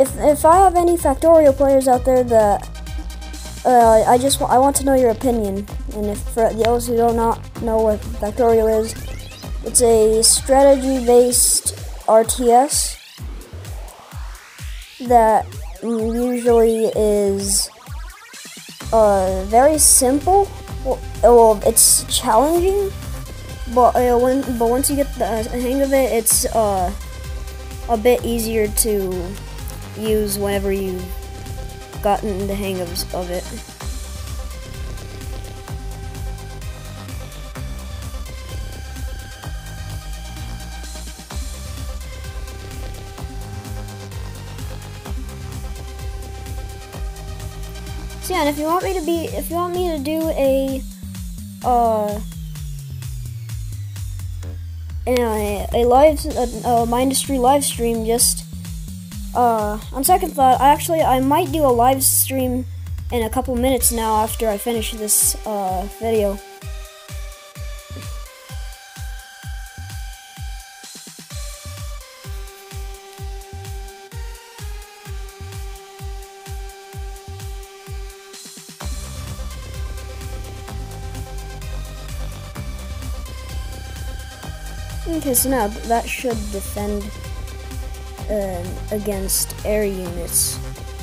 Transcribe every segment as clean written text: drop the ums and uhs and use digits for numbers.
if I have any Factorio players out there that I want to know your opinion. And if for those who do not know what Factorio is, it's a strategy-based RTS that usually is very simple. Well, it's challenging, but once you get the hang of it, it's a bit easier to use whenever you've gotten the hang of it. So yeah, and if you want me to do a Mindustery live stream, just on second thought, I might do a live stream in a couple minutes now after I finish this video. Okay, so now that should defend against air units.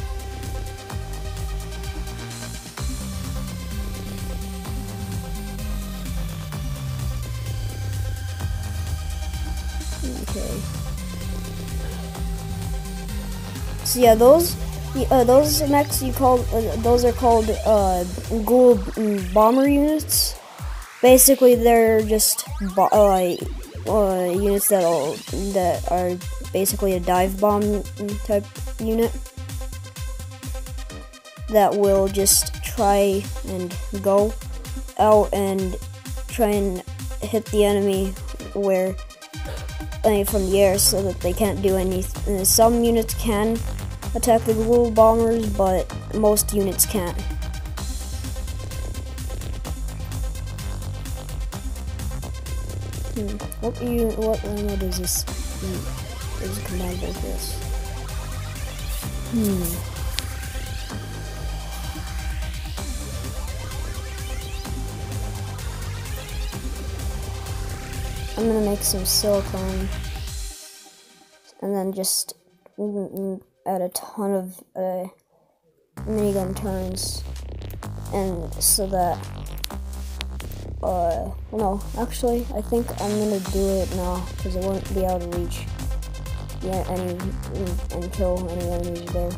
Okay. So yeah, those mechs those are called ghoul bomber units. Basically, they're just units that are basically a dive bomb type unit that will just try and go out and try and hit the enemy from the air, so that they can't do anything. Some units can attack the ghoul bombers, but most units can't. What ammo does this is combined with this? I'm gonna make some silicone and then just add a ton of minigun turns, and so that no, actually, I think I'm gonna do it now, because I won't be able to reach and kill any enemies there.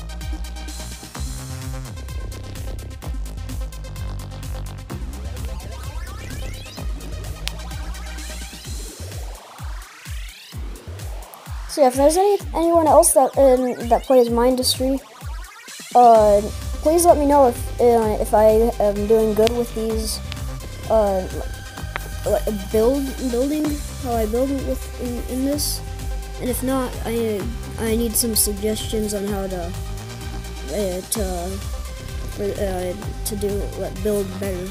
So yeah, if there's anyone else that plays Mindustery, please let me know if I am doing good with these. Building how I build in this, and if not, I need some suggestions on how to build better.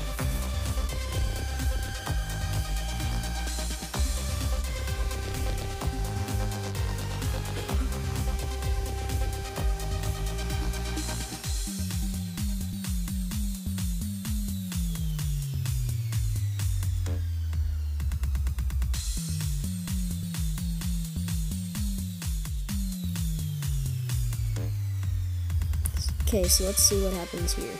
Okay, so let's see what happens here.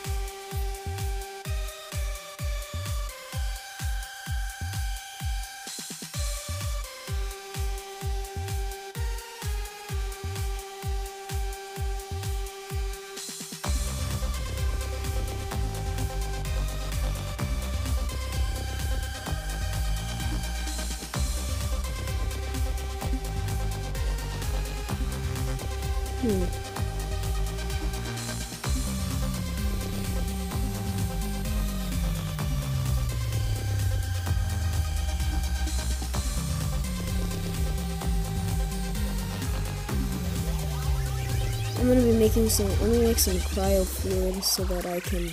I'm gonna be making some. Let me make some cryo fluid so that I can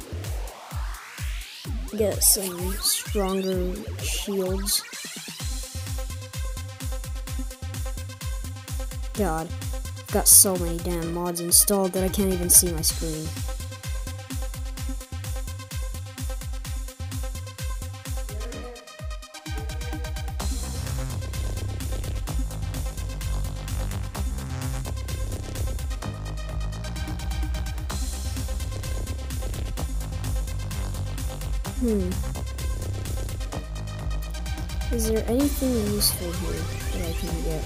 get some stronger shields. God, got so many damn mods installed that I can't even see my screen. Is there anything useful here that I can get?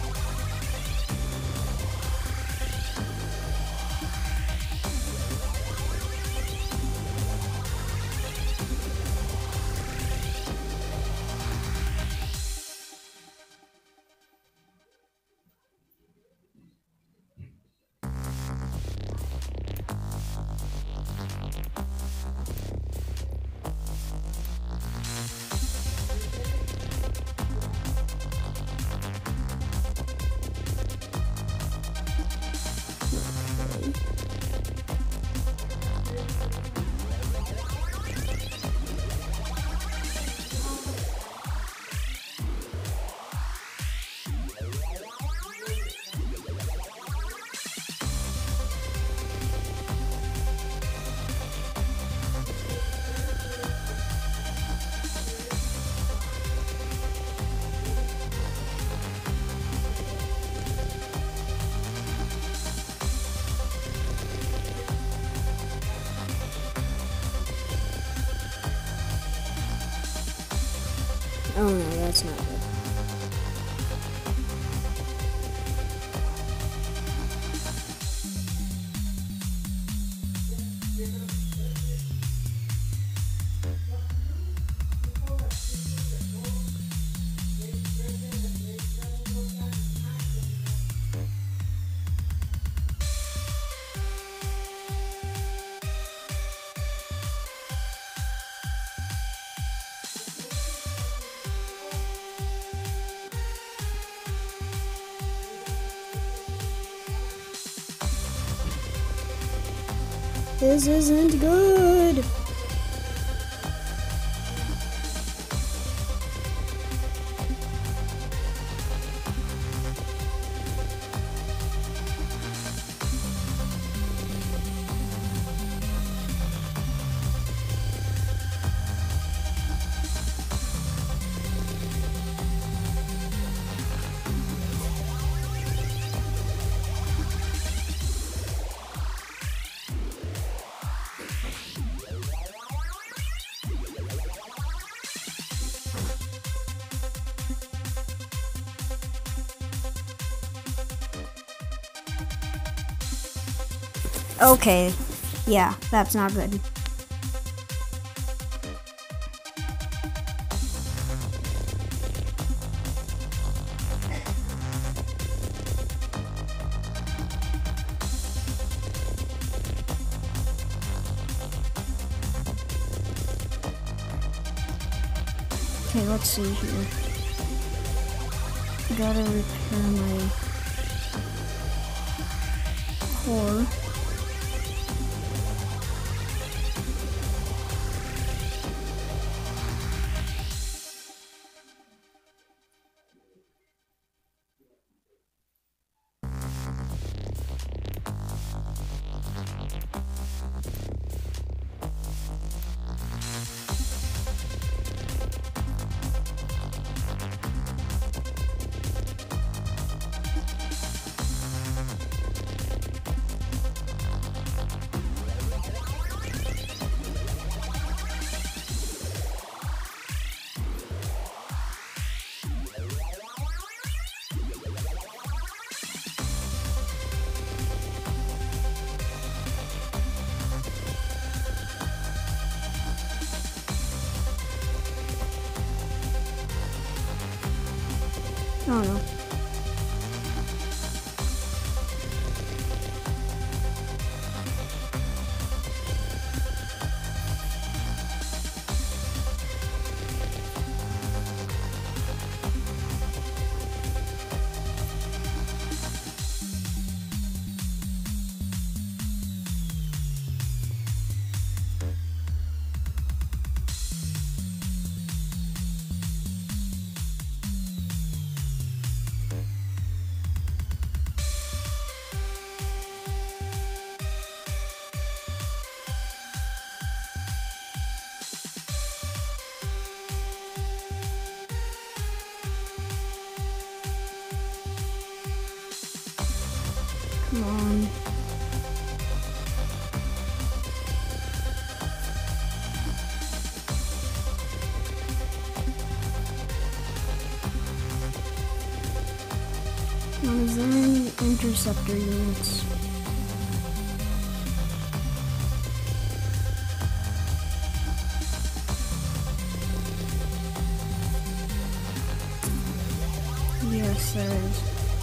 Oh no, that's not good. This isn't good. Okay, yeah, that's not good. Okay, let's see here. Gotta repair my core. Oh no. Come on. Is there any interceptor units? Yes, there is.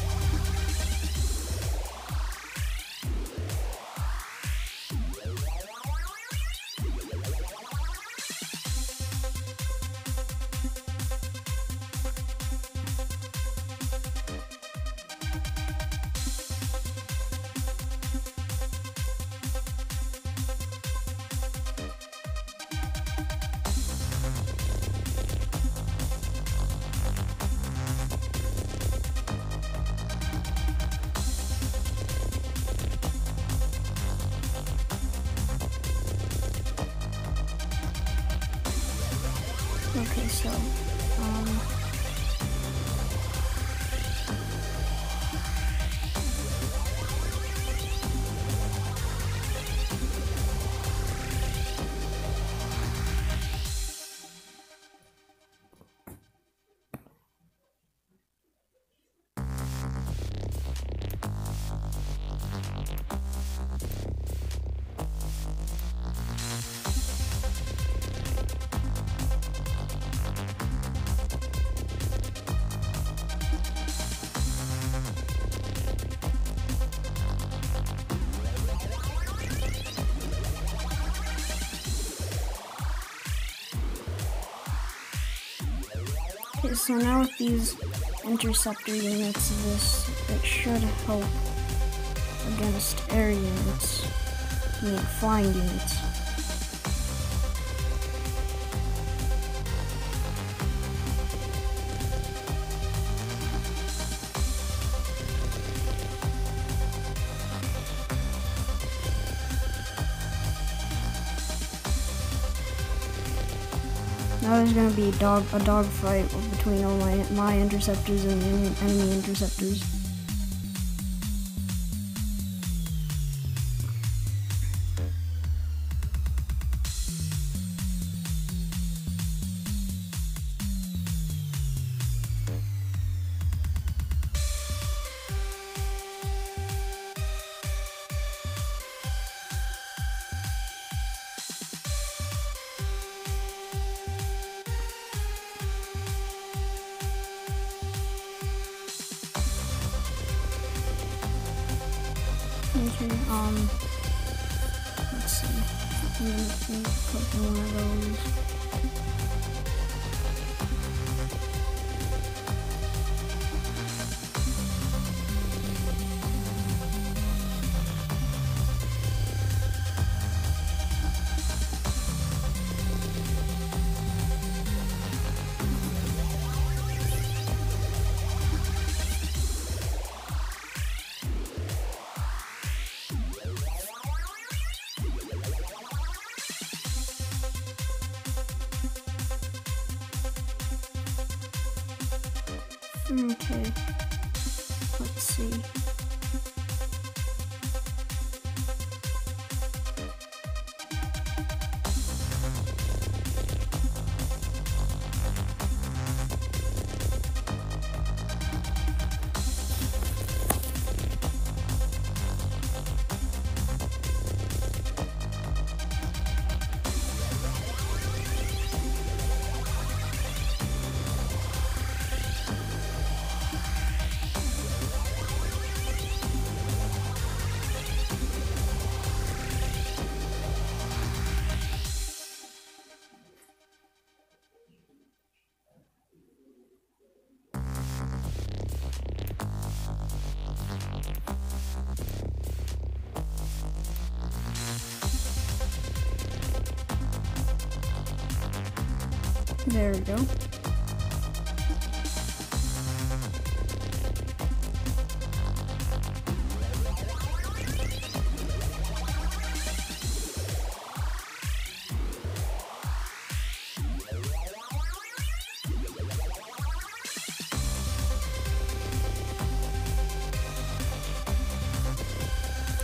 Okay, so, okay, so now with these interceptor units, it should help against air units, I mean flying units. Now there's gonna be a dog fight between all my interceptors and the enemy interceptors. Okay, let's see. I'm gonna put one of those. Okay, let's see. There we go.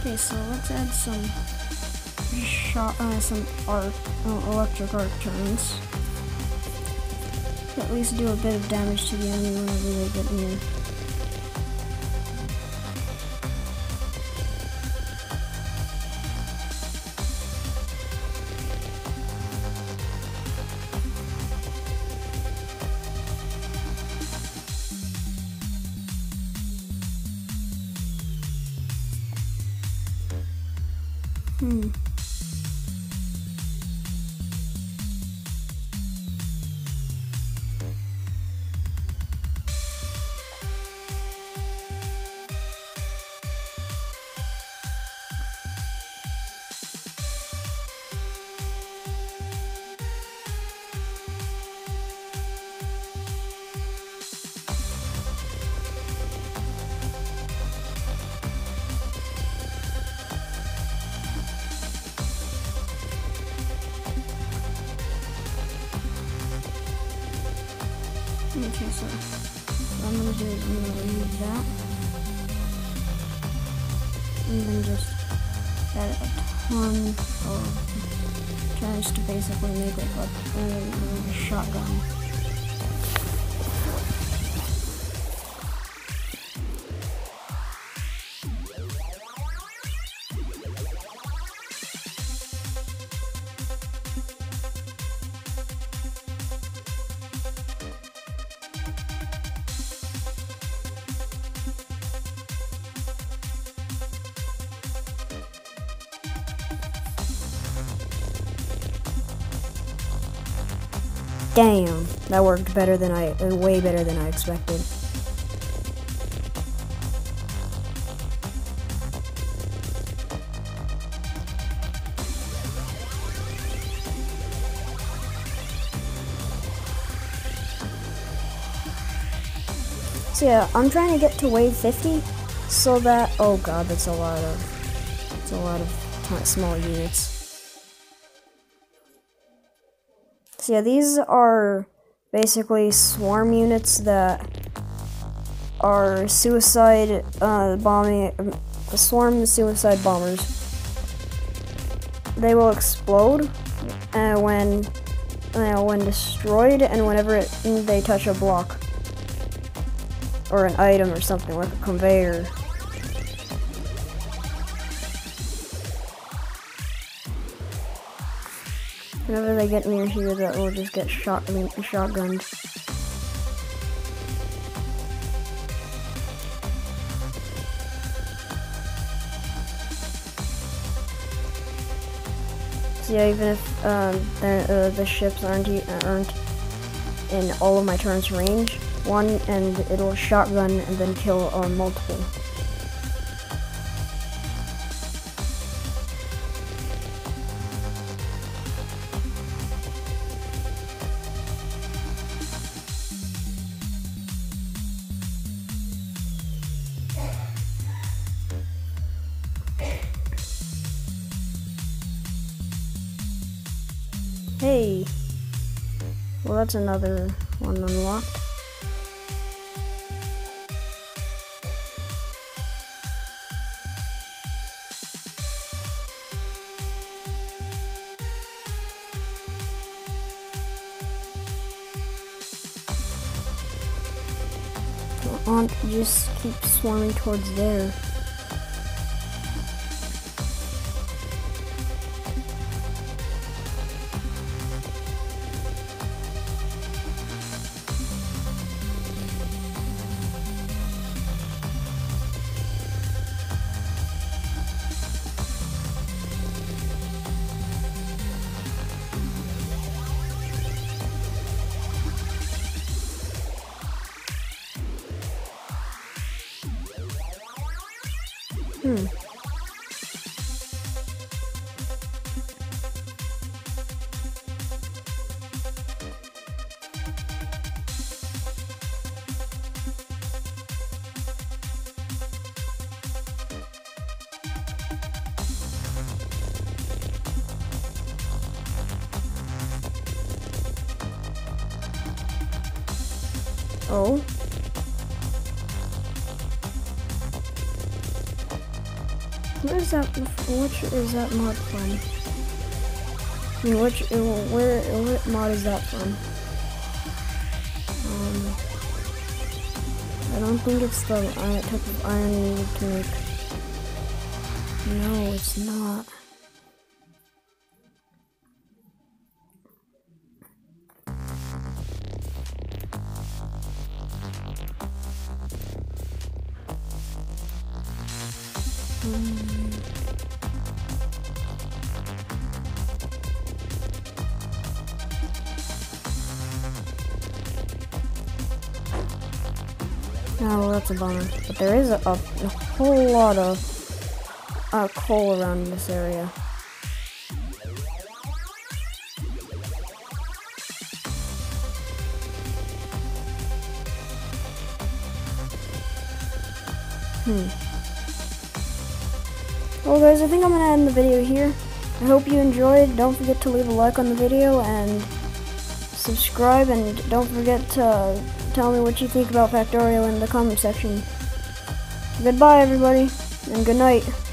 Okay, so let's add some electric arc turns. At least do a bit of damage to the enemy whenever they get near. Okay, so what I'm gonna do is I'm gonna remove that, and then just add a ton of turns to basically make it like a shotgun. Damn, that worked better than way better than I expected. So yeah, I'm trying to get to wave 50, so that, oh god, that's a lot of small units. So yeah, these are basically swarm units that are suicide swarm suicide bombers. They will explode when destroyed, and whenever they touch a block or an item or something like a conveyor. Whenever they get near here, that will just get shotgunned. So yeah, even if the ships aren't in all of my turns' range, and it'll shotgun and then kill multiple. Hey! Well, that's another one unlocked. On, just keep swarming towards there. Oh. is that? Which is that mod from? I mean, what mod is that from? I don't think it's the type of iron you need to make. No, it's not. Oh, well, that's a bummer. But there is a whole lot of coal around this area. Well guys, I think I'm going to end the video here. I hope you enjoyed. Don't forget to leave a like on the video and subscribe, and don't forget to tell me what you think about Factorio in the comment section. Goodbye everybody, and good night.